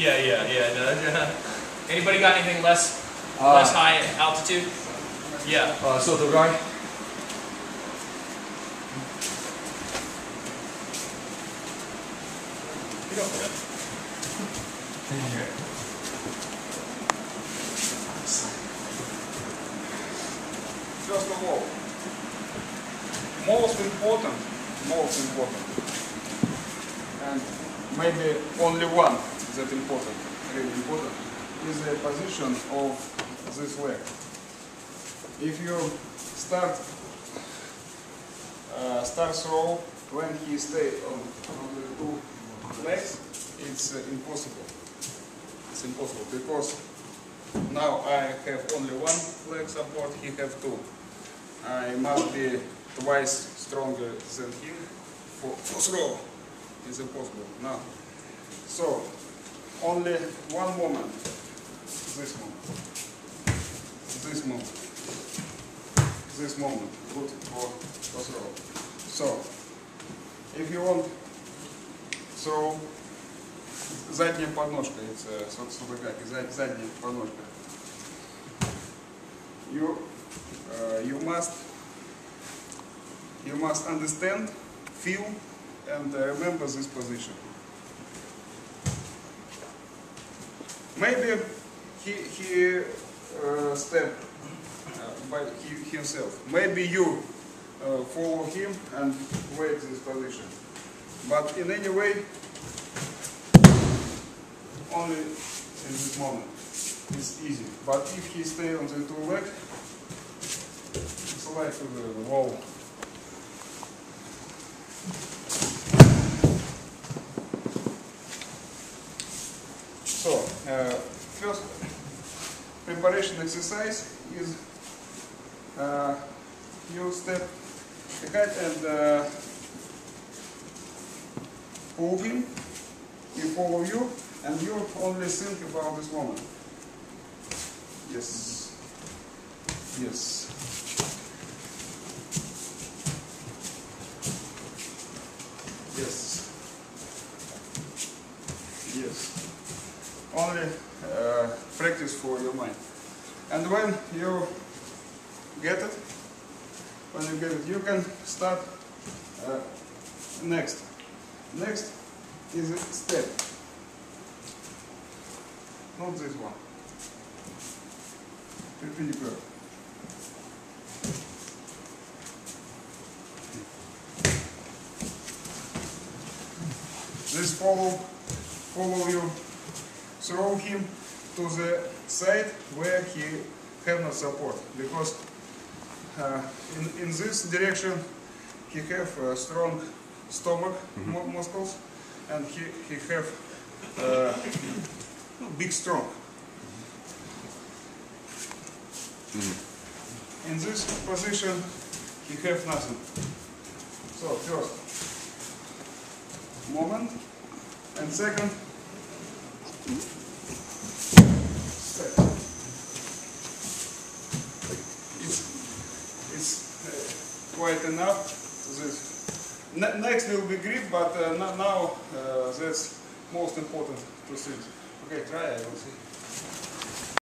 Yeah. Anybody got anything less high altitude? Yeah. Osoto Gari. You go for it. First of all, most important, and maybe only one that important, really important, is the position of this leg. If you start throw when he stays on the two legs, it's impossible. It's impossible because now I have only one leg support, he have two. I must be twice stronger than him for throw. It's impossible now. So only one moment. This moment. This moment. This moment. Good for throw. So if you want throw, задняя подножка, it's Osoto Gari, задняя подножка. You must understand, feel, and remember this position. Maybe he step by himself. Maybe you follow him and wait this position. But in any way, only in this moment. It's easy. But if he stays on the two legs, it's like the wall. So, first preparation exercise is you step ahead and pull him, he follow you, and you only think about this moment. Yes. Yes. Yes. Yes. Only practice for your mind. And when you get it, you can start next. Next is a step. Not this one. Perpendicular. This follow you, throw him to the side where he have no support, because in this direction he have strong stomach muscles, and he have big strong. In this position he have nothing. So first moment, and second step. It's quite enough. This next will be grip, but now that's most important to see. Okay, try. I will see.